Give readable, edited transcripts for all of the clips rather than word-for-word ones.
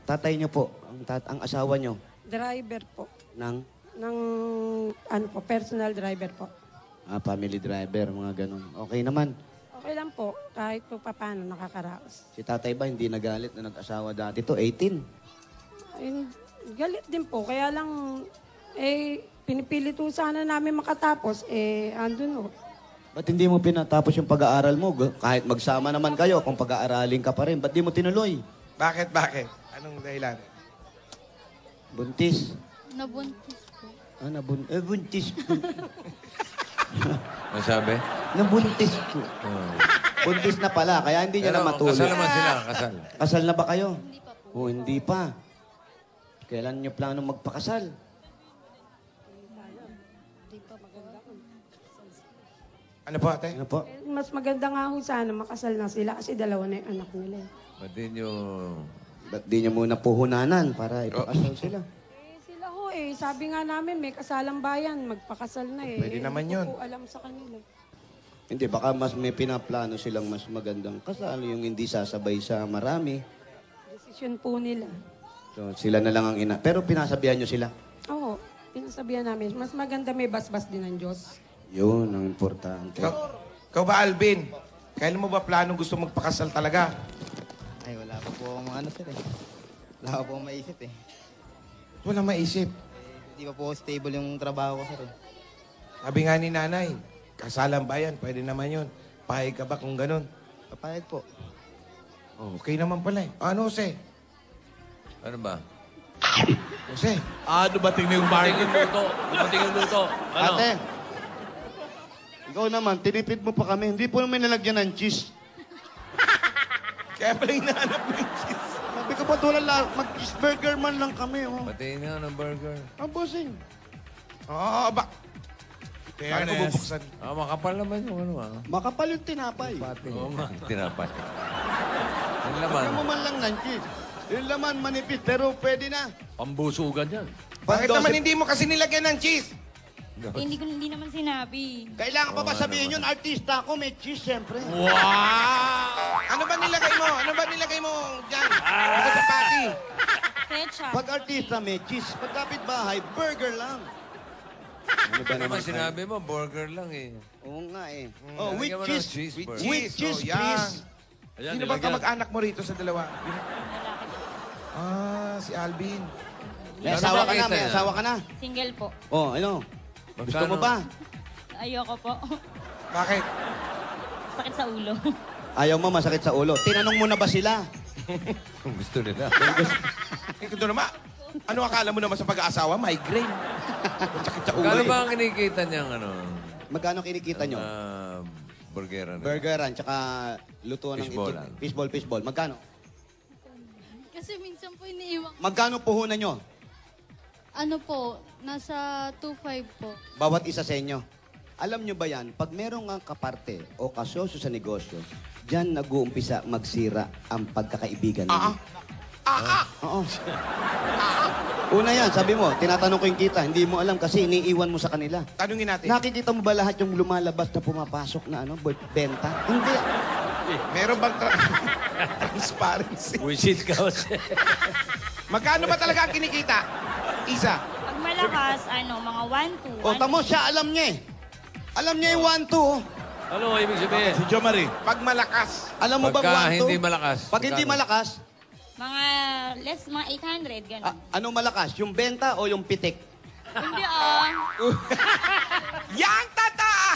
tatay niyo po, ang asawa niyo, Driver po. ng Ng, ano po, personal driver po. family driver, mga ganun. Okay naman. Okay lang po, kahit po paano nakakaraos. Si tatay ba hindi nagalit na nag-asawa dati to? 18. Ay, galit din po, kaya lang, pinipilit po sana namin makatapos, andun o. Ba't hindi mo pinatapos yung pag-aaral mo? Kahit magsama naman kayo, kung pag-aaralin ka pa rin, ba't di mo tinuloy? Bakit? Anong dahilan? Buntis. Nabuntis po. Buntis ko. Ano sabi? Nabuntis ko. Buntis na pala, kaya hindi niya na matulog. Kasal naman sila, kasal. Kasal na ba kayo? Hindi pa po. Hindi pa. Kailan niyo plano magpakasal? Ano po, ate? Ano po? Mas maganda nga ho sana makasal na sila kasi dalawa na yung anak nila. Ba't di nyo... Ba't di niyo muna puhunanan para ipakasal sila? Sila ho sabi nga namin may kasalang bayan, magpakasal na Pwede naman yun. Hindi ko po alam sa kanila. Hindi, baka mas may pinaplano silang mas magandang kasal, yung hindi sasabay sa marami. Desisyon po nila. So, sila na lang ang ina. Pero pinasabihan niyo sila. Oo, pinasabihan namin. Mas maganda may basbas din ng Diyos. Yun ang importante. Ikaw ba, Alvin? Kailan mo ba plano gusto magpakasal talaga? Ay, wala pa po akong ano, sir, eh. Wala pa po akong maisip, eh. Wala maisip. Hindi pa po stable yung trabaho ko, sir, eh. Sabi nga ni nanay, kasalang bayan, pwede naman yun. Pahig ka ba kung ganun? Papayag po. Oh, okay naman pala eh. Ano, Jose? Ano ba? Jose? Dumating na yung Dumating market. yung luto. Dumating yung luto. Ano? Ate, ikaw naman, tinipid mo pa kami. Hindi po naman nalagyan ng cheese. Kaya pala hinahanap mo yung cheese. Sabi ko, ba't wala mag-cheeseburger man lang kami, oh. Patiin nga ng burger. Ang bossing. Oo, ba? Kaya ko bubuksan. Makapal naman yung ano ah. Makapal yung tinapay. Pating. Oo nga. Tinapay. Ang laman. Lagyan mo man lang ng cheese. Yung laman manipis, pero pwede na. Pambusugan yan. Bakit naman hindi mo kasi nilagyan ng cheese? Hindi naman sinabi. Kailangan pa ba sabihin yun, artista ako, may cheese, siyempre. Wow! Ano ba nilagay mo? Ano ba nilagay mo dyan? Ano sa patty? Ketchup. Pag artista, may cheese. Pag kapitbahay, burger lang. Ano ba Ano naman naman sinabi mo? Burger lang eh. Oo nga eh. Oh, with Lagyan mo ng cheese. cheese, With burger. cheese. With cheese, Oh, yan. please. Ayan, Sino ba nilagyan. kamag-anak mo rito sa dalawa? Lalaki po. Si Alvin. May Ano asawa ba ka na, kita may yan? asawa ka na. Single po. Oh, ano? Gusto Magkano? mo ba? Ayoko po. Bakit? Sakit sa ulo. Ayaw mo, masakit sa ulo. Tinanong mo na ba sila? Kung gusto nila. Ito naman. Ano akala mo naman sa pag-aasawa? Migraine. Sakit sa ulo Kano eh. ba ang kinikita niyang ano? Magkano kinikita nyo? Burgeran. Burgeran, tsaka luto ng Fishballan. Fishball. Magkano? Kasi minsan po iniiwan. Magkano puhunan nyo? Ano po, nasa 2.5 po. Bawat isa sa inyo. Alam nyo ba yan, pag merong ang kaparte o kasosyo sa negosyo, dyan nag-uumpisa magsira ang pagkakaibigan ninyo. Oo. Una yan, sabi mo, tinatanong ko yung kita, hindi mo alam kasi iniiwan mo sa kanila. Tanungin natin. Nakikita mo ba lahat yung lumalabas na pumapasok na benta? Hindi. Meron bang transparency? Wisit ka kasi. Magkano ba talaga ang kinikita? Isa. Pag malakas, mga 1, 2. O, tamo siya, alam niya eh. Alam niya yung 1, 2. Ano ang ibig sabihin? Si Jo Marie. Pag malakas. Alam mo ba Pagka 1, 2? hindi malakas. Pag hindi Magkano? malakas, Mga 800, gano'n. anong malakas? Yung benta o yung pitik? Hindi Yang tata!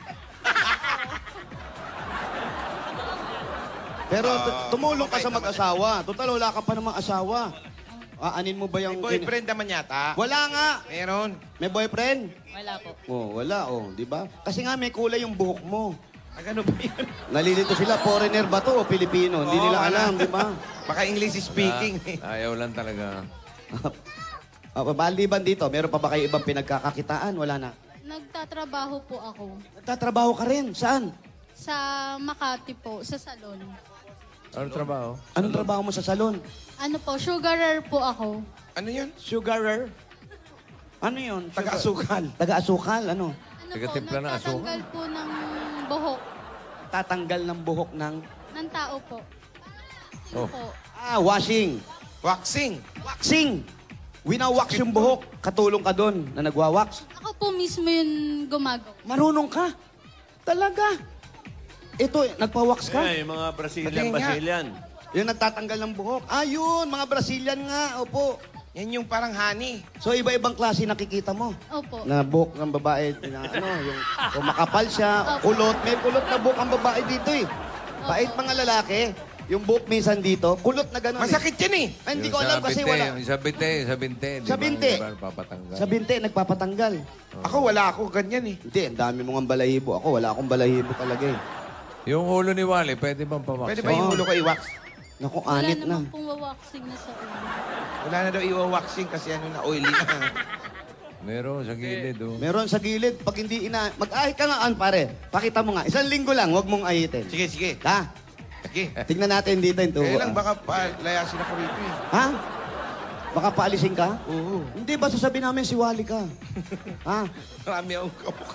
Pero tumulong ka sa mag-asawa. Total, wala ka pa namang asawa. Aanin mo ba yung... Boyfriend naman yata. Wala nga. Meron. May boyfriend? Wala po. Oh, wala, oh, di ba? Kasi nga may kulay yung buhok mo. Ano ba yun? Nalilito sila, foreigner ba to o Pilipino? Hindi Oo, nila wala. alam, di ba? Baka English speaking. Ayaw lang talaga. Maliban dito, meron pa ba kayo ibang pinagkakakitaan? Wala na. Nagtatrabaho po ako. Nagtatrabaho ka rin. Saan? Sa Makati po, sa salon. Anong trabaho? Anong trabaho mo sa salon? Ano po, sugarer po ako. Ano yun? Sugarer? Ano yun? Taga-asukal. Taga-asukal, ano? Ano po, Taga-timpla ng asukal. nagtatanggal po ng buhok Tatanggal ng buhok ng... ng tao po. Ano Oh. po? washing. Waxing. Waxing! Winawax yung buhok. Katulong ka doon na nagwawax. Ako po mismo yung gumagawa. Marunong ka. Talaga. Ito, nagpawax ka. Eh, yung mga Patingin nga. Brazilian. Yung nagtatanggal ng buhok. Ayun, mga Brazilian nga. Opo. Yan yung parang honey. So, iba-ibang klase nakikita mo. Opo. Na buhok ng babae, na, ano, yung kung makapal siya, kulot. May kulot na buhok ang babae dito eh. Pait mga lalaki, yung buhok minsan dito, kulot na gano'n Masakit yan eh. Ay, hindi ko alam kasi wala. Sa binte. Sa binte. Papatanggal. Sa binte, nagpapatanggal. Ako, wala ako ganyan eh. Hindi, ang dami mong balahibo. Ako, wala akong balahibo talaga eh. Yung ulo ni Wally, pwede bang pawax? Pwede ba yung ulo ko i-wax? Naku, Wala anit na. naman pong wawaxing na sa ulo. Wala na daw i-waxing kasi ano na oily na. Meron sa gilid, oh. Meron sa gilid, pag hindi mag-ahit ka nga, pare. Pakita mo nga. 1 linggo lang, huwag mong ahitin. Sige, sige. Ha? Sige. Tignan natin dito yung tubo. Kaya lang, ah. baka layasin ako rito eh. Ha? Baka paalisin ka? Oo. Hindi, basta sabihin namin si Wally ka. Ha? Marami akong kamukha.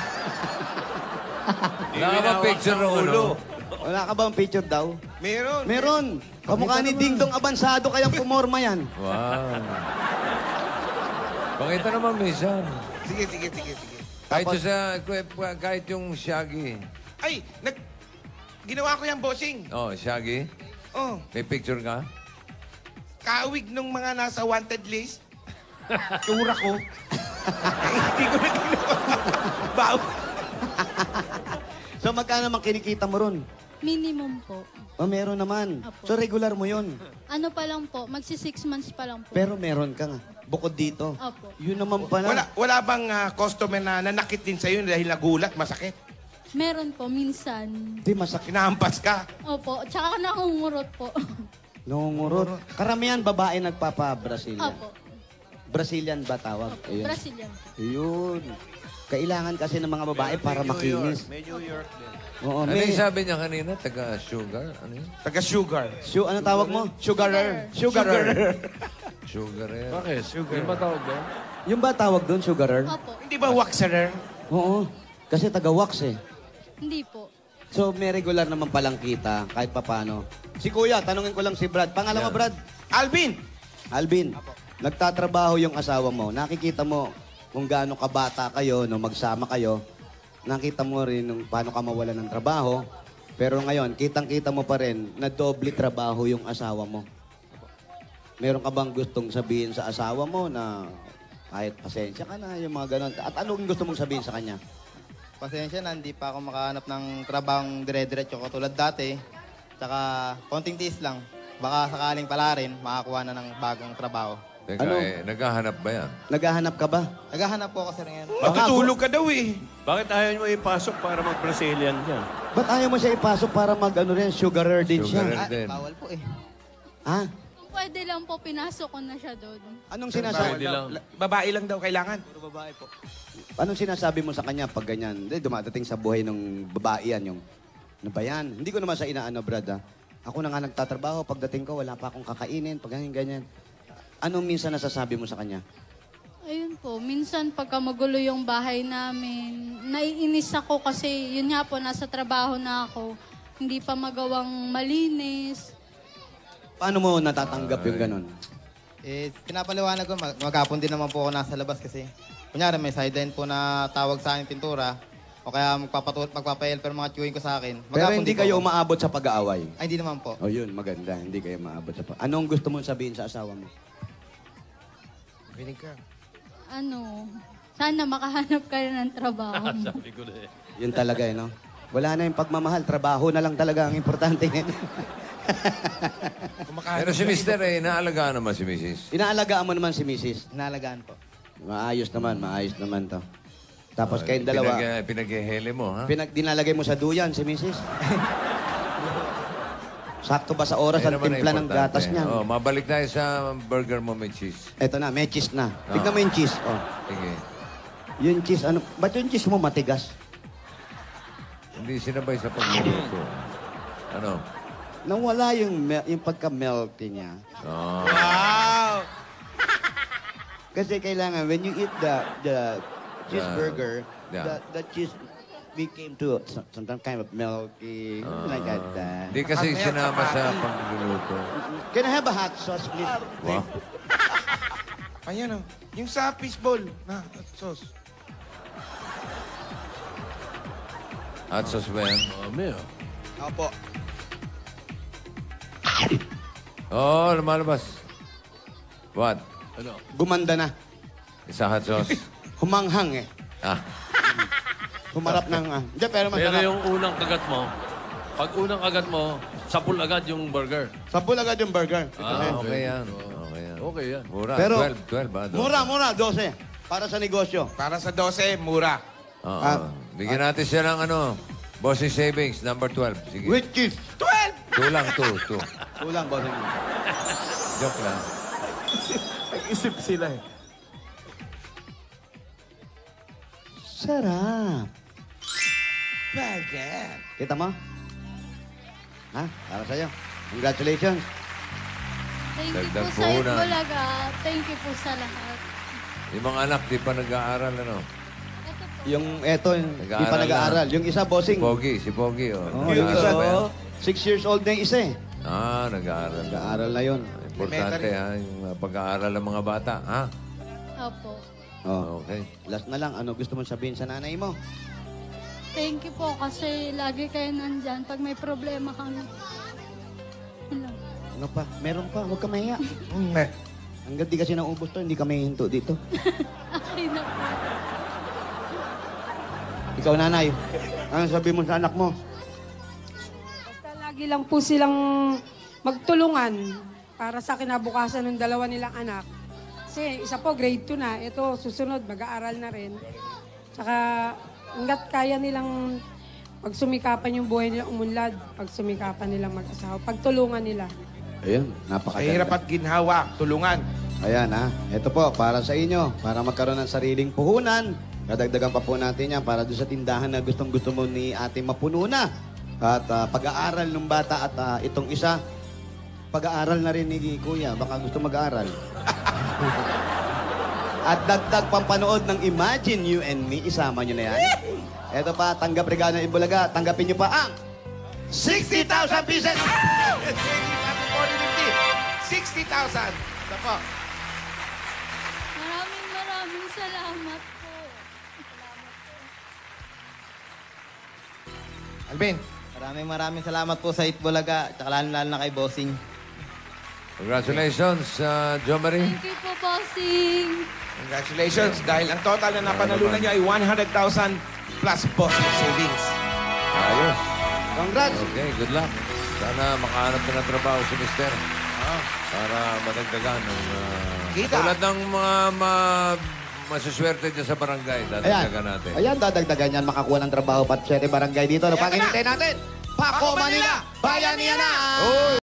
Wala ka ba picture ng ulo? Wala ka bang picture daw? Meron. Meron. Kamukha ni Ding Dong Abansado kayang pumorma yan. Wow. Pakita naman minsan. Sige, sige, sige, sige. Kahit yung Shaggy. Ay, ginawa ko yan, bossing. Oh, Shaggy. Oh, May picture ka? kaawig nung mga nasa wanted list. Tura ko. Hindi ko na ginawa. Baw. So magkano naman kinikita mo ron? Minimum po. Oh, meron naman. Apo. So regular mo yun. Ano pa lang po, magsi 6 months pa lang po. Pero meron ka nga. Bukod dito. Opo. Yun naman pala. Wala bang customer na nanakit din sa'yo dahil nagulat, masakit? Meron po, minsan. Di masakit. Kinahampas ka. Opo, tsaka nangungurot po. Nungurot. Karamihan babae nagpapa-Brazilian. Opo. Brazilian ba tawag? Opo, Ayun. Brazilian. Ayun. Kailangan kasi ng mga babae para makinis. May New York din. Oo, Ano may... yung sabi niya kanina? Taga-sugar? Ano yun? Taga-sugar. Ano tawag mo? Sugarer. Sugarer. Sugar yan. Bakit? Yung matawag doon? Yung ba tawag doon, sugarer? Opo, Hindi ba waxerer? Oo. Kasi taga-wax eh. hindi po. So, may regular naman palang kita, kahit papano. Si Kuya, tanungin ko lang si Brad. Pangalan mo, Brad? Alvin! Alvin, nagtatrabaho yung asawa mo. Nakikita mo kung gaano kabata kayo, nung magsama kayo. Nakita mo rin nung paano ka mawala ng trabaho. Pero ngayon, kitang-kita mo pa rin na doble trabaho yung asawa mo. Meron ka bang gustong sabihin sa asawa mo na kahit pasensya ka na, yung mga ganon? At anong gusto mong sabihin sa kanya? Pasensya na, hindi pa ako makahanap ng trabahong dire-diretso katulad dati. Tsaka, konting tiis lang. Baka sakaling pala rin, makakuha na ng bagong trabaho. Teka, Ano? naghahanap ba yan? Naghahanap ka ba? Naghahanap po ako sir ngayon. Matutulog ka daw eh. Bakit ayaw nyo ipasok para mag-Brazilian dyan? Ba't ayaw mo siya ipasok para mag-ano rin, sugarer din Sugarer. siya? Then. Bawal po eh. Ha? Kung pwede lang po, pinasok ko na siya doon. Anong sinasabi? Pwede lang. Babae lang daw kailangan. Puro babae po. Anong sinasabi mo sa kanya pag ganyan? Hindi, dumadating sa buhay ng babae yan, yung, ano ba yan? Hindi ko naman sa inaano, brad, ha? Ako na nga nagtatrabaho, pagdating ko, wala pa akong kakainin, pag ganyan. Anong minsan nasasabi mo sa kanya? Ayun po, minsan pagka magulo yung bahay namin, naiinis ako kasi yun nga po, nasa trabaho na ako. Hindi pa magawang malinis. Paano mo natatanggap yung ganon? Eh, pinapaliwanag ko, maghapon din naman po ako nasa labas kasi. Kunyari, may sideline po na tawag sa akin pintura. O kaya magpapa-helper mga chewing ko sa akin. Pero Maghapon hindi din po kayo ako. umaabot sa pag-aaway. Ay, hindi naman po. O yun, maganda. Hindi kayo maabot sa Anong gusto mong sabihin sa asawa mo? Pinig ka. Ano, sana makahanap ka rin ng trabaho. Sabi ko na eh. Yun talaga, eh, no? Wala na yung pagmamahal. Trabaho na lang talaga ang importante. Pero si Mister, inaalagaan naman si Mrs. Inaalagaan mo naman si Mrs. Inalagaan po. Maayos naman to. Tapos kayong dalawa, Pinaghehele mo, ha? dinalagay mo sa duyan si Mrs. Sakto ba sa oras ang Ayun naman timpla ng importante. gatas niya? Oh, mabalik tayo sa burger mo may cheese. Eto na, may cheese na. Tignan mo yung cheese. Oh. Sige. Yung cheese, ano? Ba't yung cheese mo matigas? Hindi sinabay sa pagluluto. Ano? Nawala yung pagka-melty niya. Oh. Wow! Kasi kailangan, when you eat the cheeseburger, Yeah. the cheese became to some kind of milky, like that. Hindi kasi Mamaya, sinama sa chapati. pagluluto. Can I have a hot sauce, please? Wow. Ayan o. Yung sa fishball na sauce. Hot sauce ba yan? Mami, oh. Opo. Oo, lumalabas. What? Ano? Gumanda na. Isa hot sauce? Humanghang eh. Ah, Humarap ng... Hindi, pero Pero masarap. yung unang kagat mo, pag unang kagat mo, sapul agad yung burger. Sabol agad yung burger. okay yan. Okay yan. Okay yan. Mura. Pero- 12 ba? Mura, 12. Para sa negosyo. Para sa 12, mura. Oo. Ah. Bigyan natin siya ng Bossing Savings, number 12. Sige. With cheese. 12! 2 lang, 2. Kulang, bossing. Joke lang. Nag-isip sila eh. Sarap. Bagay. Kita mo? Ha? Para sa'yo. Congratulations. Thank you Dagdag po sa puhunan. Itbulaga. Thank you po sa lahat. Yung mga anak, di pa nag-aaral, ano? Ito po. Yung eto, hindi pa Nag-aaral nag-aaral. Yung isa, bossing. Si Pogi, oh. Oh, yung isa, Nag-aaral ba yan? 6 years old na yung isa eh. Ah, nag-aaral. Nag-aaral na yun. Importante, ha? Yung pag-aaral ng mga bata, ha? Opo. Oh. Okay. Last na lang, ano gusto mong sabihin sa nanay mo? Thank you po kasi lagi kayo nandyan pag may problema kami. Hello. Ano pa? Meron pa, huwag ka mahiya. Eh. Hanggang di kasi naubos to, hindi kami hinto dito. Okay na po. Ikaw, nanay, ano sabi mo sa anak mo? Basta lagi lang po silang magtulungan para sa kinabukasan ng dalawa nilang anak. Kasi isa po, grade 2 na. Ito, susunod, mag-aaral na rin. Tsaka, hanggat kaya nilang pagsumikapan yung buhay nila umunlad, pagsumikapan nilang mag-asawa, pagtulungan nila. Ayun, Sa napakaganda. hirap at ginhawa, tulungan. Ayan ha, ito po, para sa inyo, para magkaroon ng sariling puhunan. Kadagdagan pa po natin yan para doon sa tindahan na gustong-gusto mo ni ate mapuno na. At pag-aaral ng bata at itong isa, pag-aaral na rin ni Kuya, baka gusto mag-aaral. At dagdag pampanood ng Imagine You and Me, isama nyo na yan. Ito pa, tanggap regalo ng Ibulaga, tanggapin nyo pa ang 60,000 pieces! 60,000. Ito po. Maraming salamat po. Alvin. Maraming salamat po sa Itbulaga, tsaka lalo na kay Bossing. Congratulations, Jo Marie. Thank you po, bossing. Congratulations. Dahil ang total na napanalunan niya ay 100,000 plus bossing savings. Ayos. Congrats! Okay, good luck. Sana makahanap na ng trabaho si Mister. Para madagdagan ng... Kita. Tulad ng mga masuswerte dyan sa barangay, Ayan, dadagdagan natin. ayan, dadagdagan yan, makakuha ng trabaho, pati 7 barangay dito. Ano pa hinintay natin? Pako Manila, Bayanihan na!